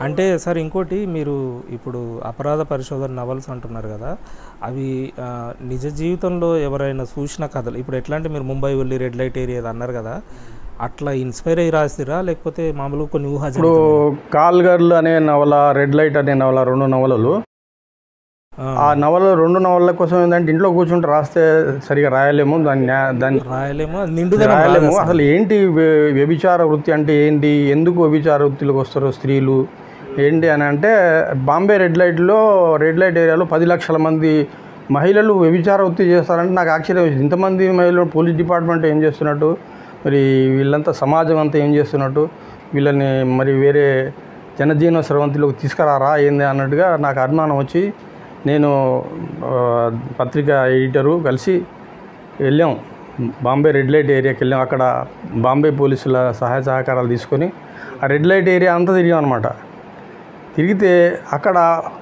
అంటే సార్ ఇంకోటి మీరు ఇప్పుడు అపరాధ పరిశోధన నవల్స్ అంటున్నారు కదా, అవి నిజ జీవితంలో ఎవరైనా చూసిన కథలు, ఇప్పుడు ఎట్లా అంటే మీరు ముంబై వెళ్ళి రెడ్ లైట్ ఏరియా అన్నారు కదా, అట్లా ఇన్స్పైర్ అయ్యి రాసిరా లేకపోతే మామూలుగా కొన్ని ఊహ? ఇప్పుడు కాల్ గర్ల్ అనే నవల, రెడ్ లైట్ అనే నవల, 2 నవలలు. ఆ నవల 2 నవలల కోసం ఏంటంటే ఇంట్లో కూర్చుంటే రాస్తే సరిగా రాయలేము, దాన్ని రాయలేము. అసలు ఏంటి వ్యభిచార వృత్తి అంటే ఏంటి, ఎందుకు వ్యభిచార వృత్తిలోకి వస్తారు స్త్రీలు ఏంటి అని అంటే, బాంబే రెడ్ లైట్ ఏరియాలో 10 లక్షల మంది మహిళలు వ్యభిచార వృత్తి చేస్తారంటే నాకు ఆశ్చర్యం వచ్చింది. ఇంతమంది మహిళలు పోలీస్ డిపార్ట్మెంట్ ఏం చేస్తున్నట్టు, మరి వీళ్ళంతా సమాజం అంతా ఏం చేస్తున్నట్టు, వీళ్ళని మరి వేరే జనజీవన స్రవంతిలోకి తీసుకురారా ఏంది అన్నట్టుగా నాకు అనుమానం వచ్చి, నేను పత్రికా ఎడిటరు కలిసి వెళ్ళాం, బాంబే రెడ్ లైట్ ఏరియాకి వెళ్ళాం. అక్కడ బాంబే పోలీసుల సహాయ సహకారాలు తీసుకొని ఆ రెడ్ లైట్ ఏరియా అంతా తిరిగాం అనమాట. తిరిగితే అక్కడ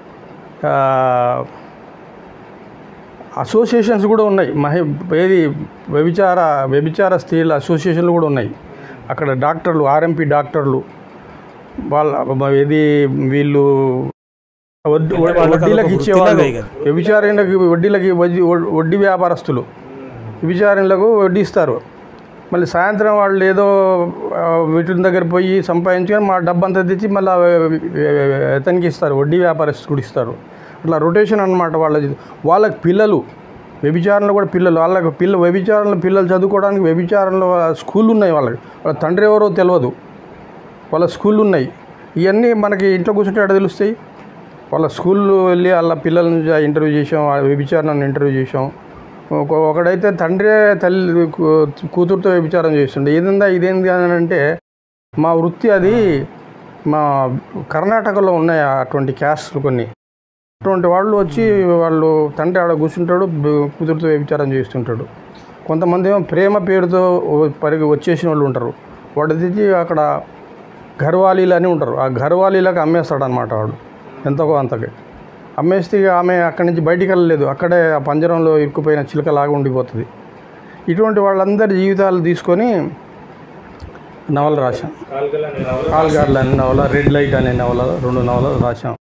అసోసియేషన్స్ కూడా ఉన్నాయి, వ్యభిచార స్త్రీల అసోసియేషన్లు కూడా ఉన్నాయి. అక్కడ డాక్టర్లు, ఆర్ఎంపీ డాక్టర్లు, వీళ్ళు వడ్డీలకు ఇచ్చేవాళ్ళు, వడ్డీ వ్యాపారస్తులు వ్యభిచారులకు వడ్డీ ఇస్తారు. మళ్ళీ సాయంత్రం వాళ్ళు ఏదో వీటి దగ్గర పోయి సంపాదించుకొని మా డబ్బంతా తెచ్చి మళ్ళీ అతనికి ఇస్తారు, వడ్డీ వ్యాపారస్తుడు ఇస్తారు. అట్లా రొటేషన్ అనమాట. వాళ్ళకి పిల్లలు, వ్యభిచారంలో కూడా పిల్లలు, వ్యభిచారంలో పిల్లలు చదువుకోవడానికి వ్యభిచారంలో స్కూళ్ళు ఉన్నాయి. వాళ్ళ తండ్రి ఎవరో తెలియదు, వాళ్ళ స్కూళ్ళు ఉన్నాయి. ఇవన్నీ మనకి ఇంట్లో కూర్చుంటే ఎక్కడ తెలుస్తాయి? వాళ్ళ స్కూల్లో వెళ్ళి వాళ్ళ పిల్లల్ని ఇంటర్వ్యూ చేసాం, వ్యభిచారాన్ని ఇంటర్వ్యూ చేసాం. ఒకడైతే తండ్రే కూతురుతో వ్యభిచారం చేస్తుండే. ఇదేంది అని అంటే, మా వృత్తి అది, మా కర్ణాటకలో ఉన్నాయి అటువంటి క్యాస్ట్లు కొన్ని. అటువంటి వాళ్ళు వచ్చి వాళ్ళు తండ్రి ఆడ కూర్చుంటాడు, కూతురుతో వ్యభిచారం చేస్తుంటాడు. కొంతమంది ఏమో ప్రేమ పేరుతో వచ్చేసిన వాళ్ళు ఉంటారు. వాడు తెచ్చి అక్కడ ఘర్వాలీలు అని ఉంటారు, ఆ ఘర్వాలీలకు అమ్మేస్తాడు అనమాట. వాడు ఎంతకో అంతకి అమ్మేస్తే ఆమె అక్కడి నుంచి బయటికి వెళ్ళలేదు, అక్కడే ఆ పంజరంలో ఇరుక్కుపోయిన చిలుకలాగా ఉండిపోతుంది. ఇటువంటి వాళ్ళందరి జీవితాలు తీసుకొని నవల రాశాం. కాల్ గర్ల్ అనే నవల, రెడ్ లైట్ అనే నవల, 2 నవలలు రాశాం.